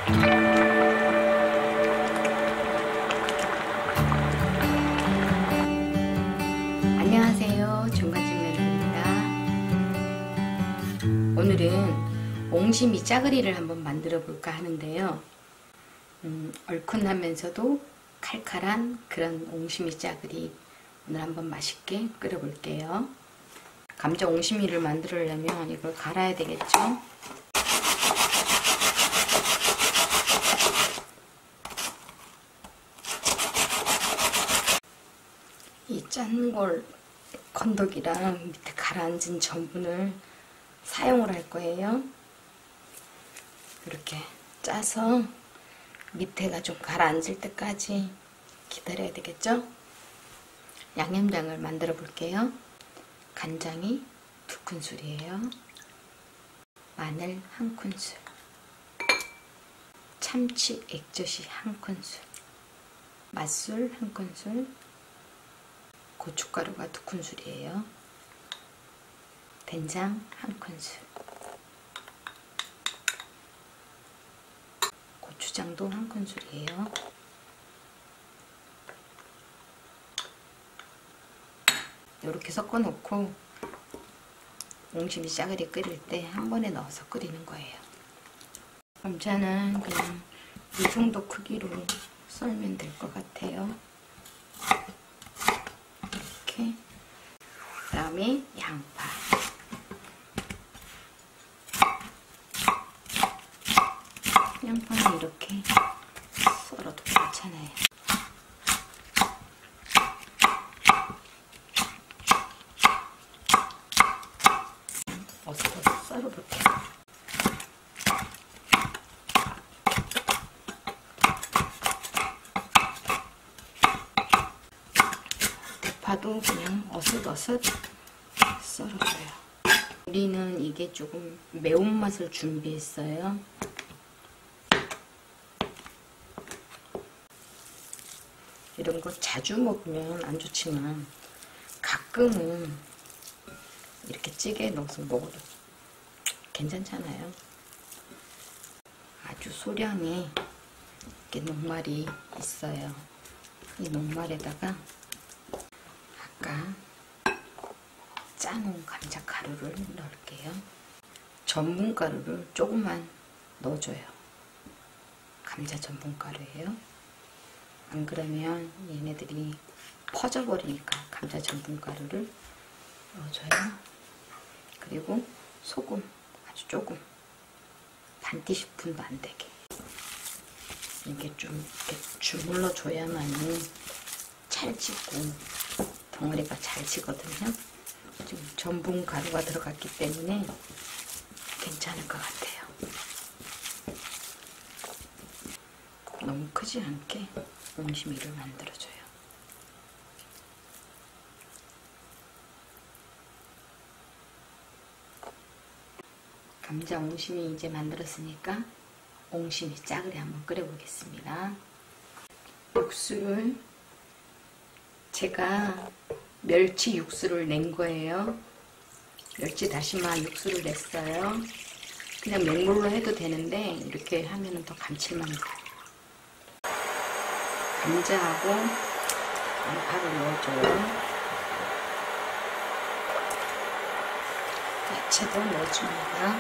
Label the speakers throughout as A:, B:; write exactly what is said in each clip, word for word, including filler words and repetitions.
A: 안녕하세요, 중간중면입니다. 오늘은 옹심이 짜글이를 한번 만들어 볼까 하는데요. 음, 얼큰하면서도 칼칼한 그런 옹심이 짜글이 오늘 한번 맛있게 끓여 볼게요. 감자 옹심이를 만들려면 이걸 갈아야 되겠죠. 이 짠골 건더기랑 밑에 가라앉은 전분을 사용을 할 거예요. 이렇게 짜서 밑에가 좀 가라앉을 때까지 기다려야 되겠죠. 양념장을 만들어 볼게요. 간장이 두 큰술이에요. 마늘 한 큰술, 참치 액젓이 한 큰술, 맛술 한 큰술, 고춧가루가 두 큰술이에요. 된장 한 큰술, 고추장도 한 큰술이에요. 이렇게 섞어 놓고 옹심이 짜글이 끓일 때 한 번에 넣어서 끓이는 거예요. 감자는 그냥 이 정도 크기로 썰면 될 것 같아요. 이렇게. 그 다음에 양파. 양파는 이렇게 썰어도 괜찮아요. 어슷어슷 썰어볼게요. 대파도 그냥 어슷어슷 썰어줘요. 우리는 이게 조금 매운맛을 준비했어요. 이런 거 자주 먹으면 안 좋지만 가끔은 이렇게 찌개에 넣어서 먹어도 괜찮잖아요. 아주 소량의 이렇게 녹말이 있어요. 이 녹말에다가 아까 짜놓은 감자가루를 넣을게요. 전분가루를 조금만 넣어줘요. 감자 전분가루예요. 안 그러면 얘네들이 퍼져버리니까 감자 전분가루를 넣어줘요. 그리고 소금 아주 조금, 반 티스푼도 안 되게. 이게 좀 이렇게 주물러 줘야만이 찰지고 덩어리가 잘 지거든요. 지금 전분 가루가 들어갔기 때문에 괜찮을 것 같아요. 너무 크지 않게 옹심이를 만들어줘요. 감자 옹심이 이제 만들었으니까 옹심이 짜글이 한번 끓여보겠습니다. 육수를 제가 멸치 육수를 낸 거예요. 멸치 다시마 육수를 냈어요. 그냥 맹물로 해도 되는데 이렇게 하면 더 감칠맛이 나요. 감자하고 양파를 넣어줘요. 야채도 넣어줍니다.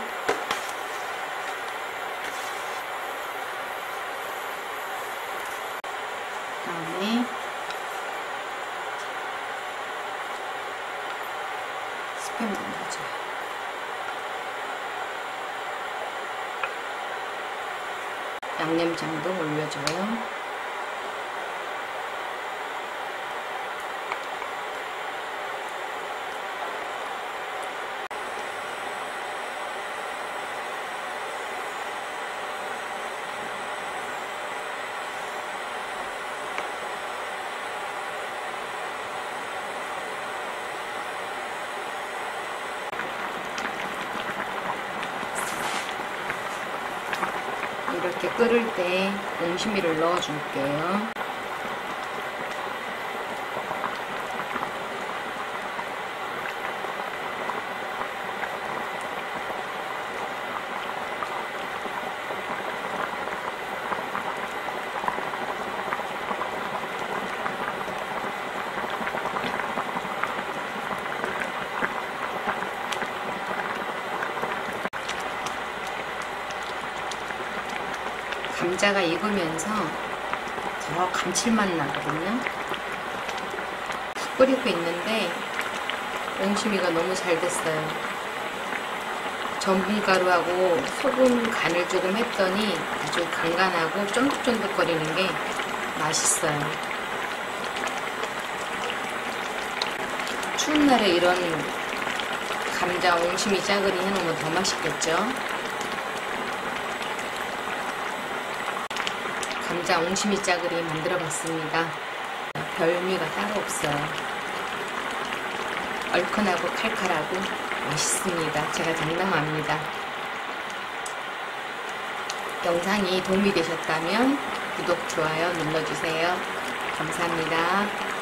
A: 그 다음에 스팸도 넣어줘요. 양념장도 올려줘요. 이렇게 끓을 때 옹심이를 넣어 줄게요. 감자가 익으면서 더 감칠맛 나거든요. 푹 끓이고 있는데 옹심이가 너무 잘 됐어요. 전분가루하고 소금 간을 조금 했더니 아주 간간하고 쫀득쫀득거리는 게 맛있어요. 추운 날에 이런 감자 옹심이 짜글이 해놓으면 더 맛있겠죠? 감자 옹심이 짜글이 만들어 봤습니다. 별미가 따로 없어요. 얼큰하고 칼칼하고 맛있습니다. 제가 장담합니다. 영상이 도움이 되셨다면 구독, 좋아요 눌러주세요. 감사합니다.